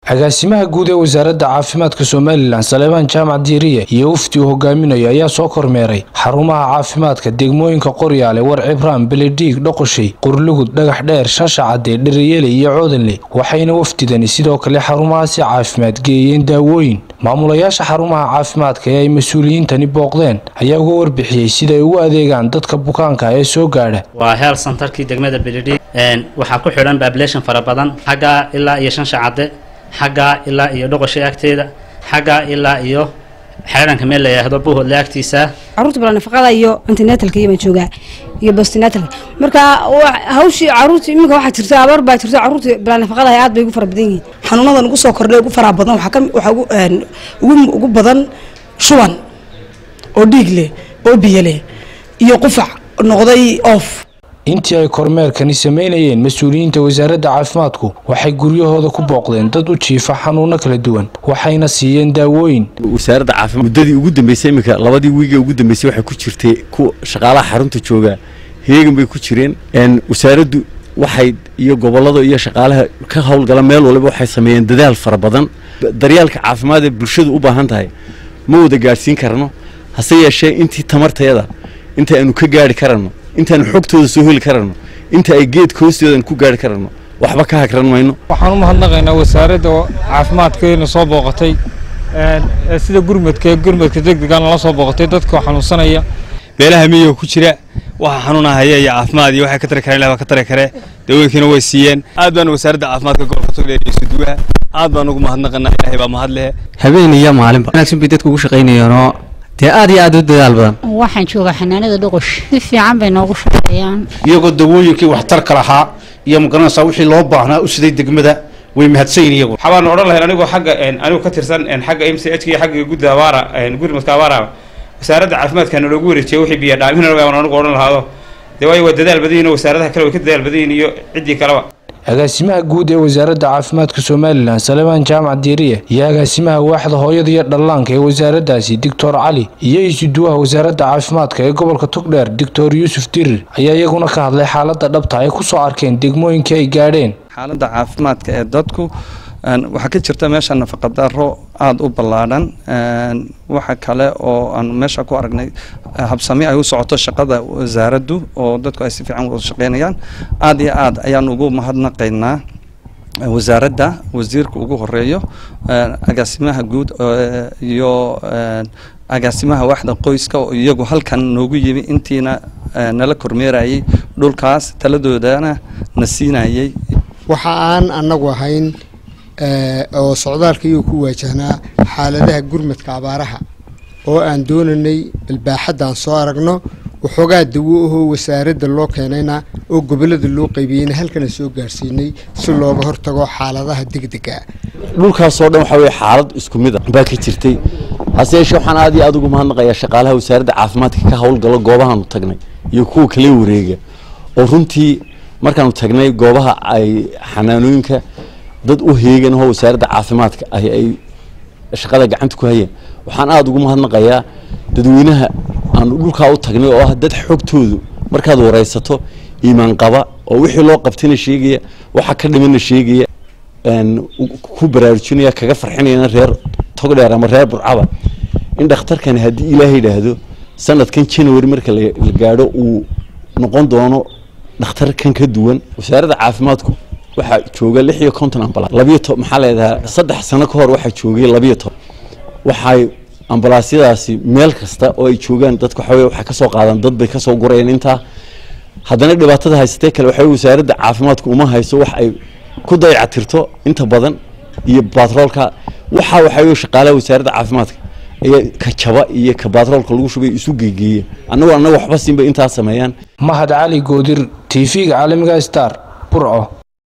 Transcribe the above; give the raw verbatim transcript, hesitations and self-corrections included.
agaasimaha guud ee wasaaradda caafimaadka Soomaaliland Saleebaan Jaamac Diiriye iyo wafdi uu hogaaminayo ayaa soo kormeeray xarumaha caafimaadka degmooyinka Qoryaale, Warcibraan, Beledhiig, Dhoqoshay, Qurlugud, Dhagax Dheer, Shashacade, Dhiriyele iyo Coodanle. waxayna wafdidani sidoo kale xarumahaasi caafimaad geeyeen daawooyin. maamulayaasha xarumaha caafimaadka ee ay mas'uuliyiintani booqdeen ayaa uga warbixiyay sida ay ugu adeegaan dadka bukaanka ee soo gaadha. waa health centerkii degmada Beledhiig een waxa ku xiran population fara badan xagga ilaa iyo Shashacade, xagga ilaa iyo Dhoqoshay agteeda, xagga ilaa iyo xeeranka meel la yiraahdo Buuhood laagtiisa. caruurta bala nafaqada iyo antenatalka iyo jooga iyo postnatalka marka hawshii caruurta imika waxa jirta abar baa jirta caruurta bala nafaqada aad bay ugu fara badan yihiin. xanuunadan ugu soo kordhay ugu fara badan waxa ka waxa ugu ugu badan shuban oo dhiig leh oo biyo leh iyo qufac noqday off. intii ay kormeerkani sameynayeen mas'uuliyiinta wasaaradda caafimaadku waxay guryahooda ku booqdeen dad u jiifa xanuuno kala duwan waxayna siiyeen daawooyin. wasaaradda caafimaadka muddadii ugu dambeysay imika labadii wiig ee ugu dambeysay waxay ku jirtay ku shaqaalaha xarunta jooga heegan bay ku jireen een wasaaraddu waxay iyo gobolada iyo shaqaalaha ka hawlgala meel walba waxay sameeyeen dadaal fara badan daryeelka caafimaad ee bulshadu u baahan tahay ma wada gaarsiin karno hase yeeshee intii tamartayada inta aanu ka gaari karno intaan xogtooda soo heli karno inta ay geed koostoodan ku gaari karno waxba ka hakran mayno. waxaan u mahadnaqaynaa wasaaradda caafimaadkeena soo booqatay ee sida gurmadka gurmadka degdegan la soo booqatay dadka xanuunsanaya beelaha miyiga ku jira waxa xanuunahaya iyo caafimaad iyo waxa ka tar kare ilaa ka tar kare daawooyinkina way siiyeen. aad baan wasaaradda caafimaadka gobolka Togdheer iyo Suduuha aad baan ugu mahadnaqaynaa Ilaahay baa mahad leh habeen iyo maalinba wanaagsan bay dadku ugu shaqeynayaan dee aad iyo aad u dadaal badan. waxaan joogaa xanaanada Dhoqoshay si fiican bay noogu shaqeeyaan iyagoo dawooyinkii waxtarka lahaa iyo magaranaysa wixii loo baahnaa u siday degmada way mahadsan iyagu. waxaan oran lahayn anigoo xagga anigu ka tirsan xagga M C H iyo xagga gudda abaara gurmadka abaara wasaaradda caafimaadka loogu wareejiyay wixii biyo dhaamin waan anigu oran lahaado dee way dadaal badan wasaaradaha kale way ka dadaal badan iyo cidii kaleba. agaasimaha guud ee wasaaradda caafimaadka Soomaaliland Saleebaan Jaamac Diiriye iyo agaasimaha waaxda hooyada iyo dhallaanka ee wasaaraddaasi Doctor Cali iyo isuduwaha wasaaradda caafimaadka ee gobolka Togdheer Doctor Yuusuf Dirir ayaa iyaguna ka hadlay xaaladda dhabta ay ku soo arkeen degmooyinka ay gaadheen. xaaladda caafimaadka ee dadku waxa ka jirta meesha nafaqa darro aad u ballaaran waxa kale oo aan meesha ku aragnay habsami ay u socoto shaqada wasaaraddu oo dadku ay si fiican u shaqeynayaan aad iyo aad ayaan ugu mahadnaqaynaa wasaaradda wasiirka ugu horeeyo agaasimaha guud iyo agaasimaha waaxda qoyska oo iyagu halkan noogu yimi intiina nala kormeerayay dhulkaas taladoodana na siinayay. waxa aan anagu ahayn oo socdaalkii ku waajahnaa xaaladaha gurmadka abaaraha oo aan doonanay albaaxadaan soo aragno waxoogaa dawo oo wasaaradda loo keenayna oo gobolada loo qaybiyayna halkana soo gaarsiinay si looga hortago xaaladaha degdega ah. dhulkaas oo dhan waxa weeye xaalad isku mid ah baa ka jirtay hase yeeshee waxaan aad iyo aad ugu mahadnaqayaa shaqaalaha wasaaradda caafimaadka ka hawlgalo goobahaanu tagnay iyo kuwa kale wareega oo runtii markaanu tagnay goobaha ay xanaanooyinka dad u heegan oo wasaaradda caafimaadka ay ay shaqada gacanta ku hayeen waxaan aad ugu mahadnaqayaa dadweynaha aan dhulka u tagnay oo ah dad xogtoodu markaad wareysato iimaan qaba oo wixii loo qabtayna sheegaya waxa ka dhimanna sheegaya aan ku baraarujinaya kaga farxinayna reer Togdheer ama reer Burcaba in dhakhtarkan hadii Ilaahay yiraahdo sanadkan January marka la gaadho uu noqon doono dhakhtar kan ka duwan. wasaaradda caafimaadku waxa jooga lix iyo konton ambalaas labiyo toban maxaa leedahay saddex sano ka hor waxa joogay labiyo toban waxay ambalaasyadaasi meel kasta oo ay joogaan dadku waxa waxa ka soo qaadan dad bay ka soo gurayeen inta haddana dhibaatada haystay kale waxa wasaaradda caafimaadku uma hayso wax ay ku dayactirto inta badan iyo batroolka waxa waxa shaqaalaha wasaaradda caafimaadka ee ka jaba iyo ka batroolka lagu shubay isu geegeeyay annagu annagu waxba siinba inta sameeyaan. Mahad Cali Goodir T V-ga caalamiga Star Burco.